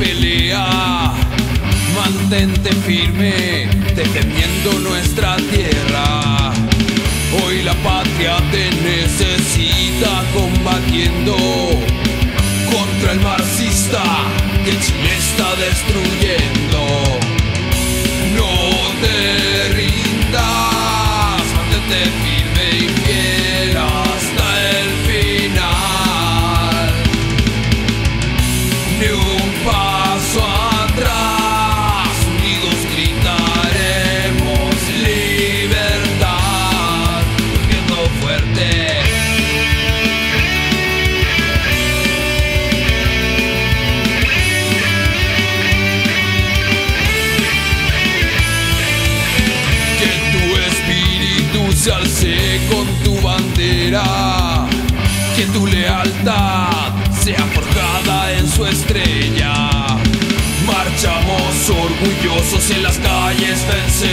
pelea, mantente firme, defendiendo nuestra tierra. Hoy la patria te necesita, combatiendo contra el marxista que Chile está destruyendo. No te rindas, mantente firme y fiel hasta el final. Ni un paso atrás, unidos gritaremos libertad, golpeando fuerte. Se alce con tu bandera, que tu lealtad sea forjada en su estrella. Marchamos orgullosos en las calles,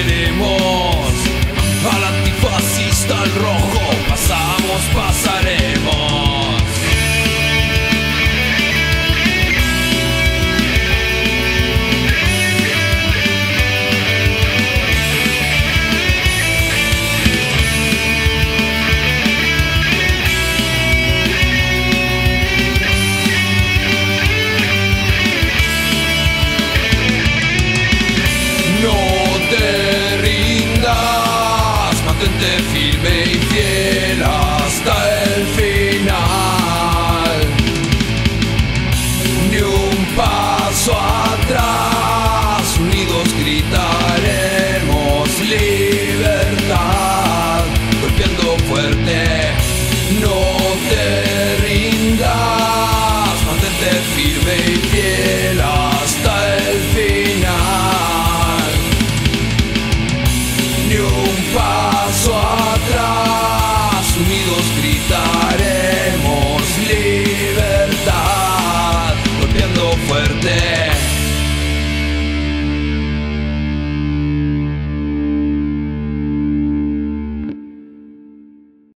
venceremos al antifascista, al rojo, pasaremos.